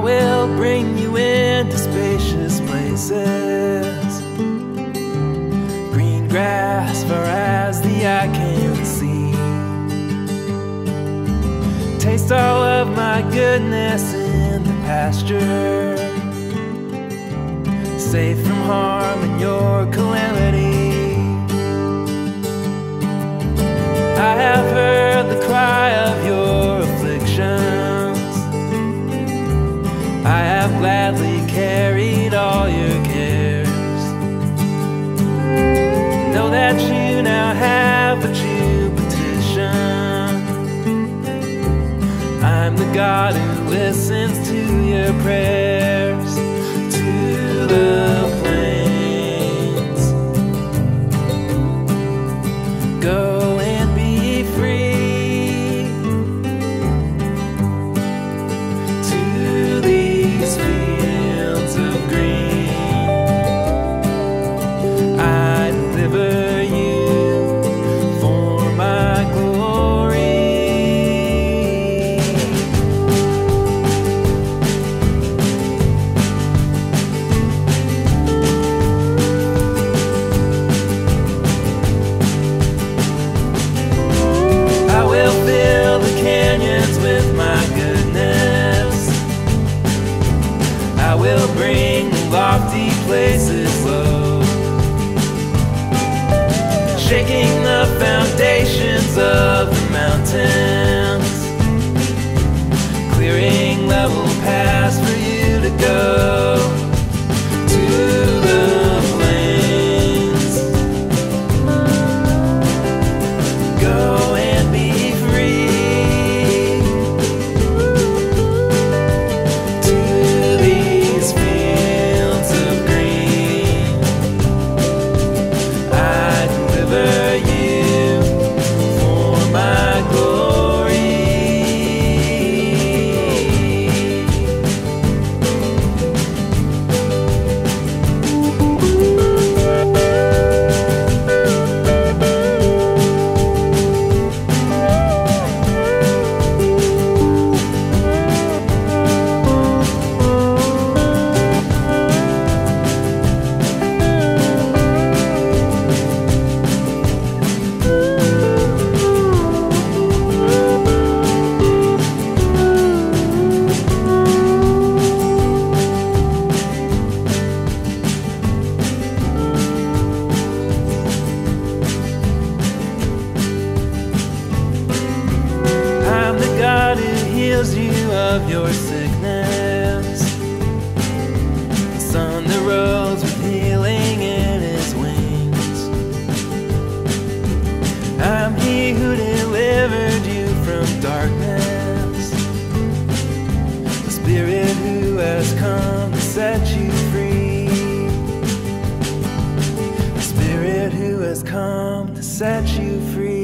will bring you into spacious places, green grass far as the eye can see. Taste all of my goodness in the pasture, safe from harm and your calamity. I have heard the cry of your afflictions, I have gladly carried all your cares. Know that you now have what you petitioned. I'm the God who listens to your prayers. To the plains, go and be free. To these fields of green, I deliver you for my glory. I will fill the canyons with my goodness, I will bring lofty places low, shaking the foundations of the mountains, clearing level paths for you to go. To the plains, go and be free. To these fields of green, I deliver you for my glory. I'm the God who heals you of your sickness, the sun that rose with healing in his wings. I'm he who delivered you from darkness, the Spirit who has come to set you free, the Spirit who has come to set you free.